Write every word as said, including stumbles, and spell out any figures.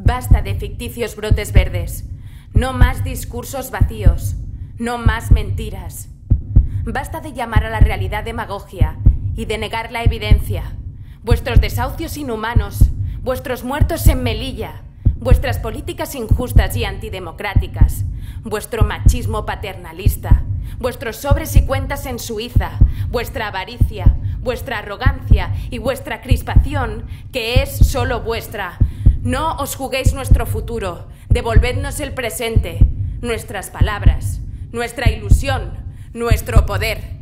Basta de ficticios brotes verdes. No más discursos vacíos. No más mentiras. Basta de llamar a la realidad demagogia y de negar la evidencia. Vuestros desahucios inhumanos, vuestros muertos en Melilla, vuestras políticas injustas y antidemocráticas, vuestro machismo paternalista, vuestros sobres y cuentas en Suiza, vuestra avaricia, vuestra arrogancia y vuestra crispación, que es solo vuestra. No os juguéis nuestro futuro, devolvednos el presente, nuestras palabras, nuestra ilusión, nuestro poder.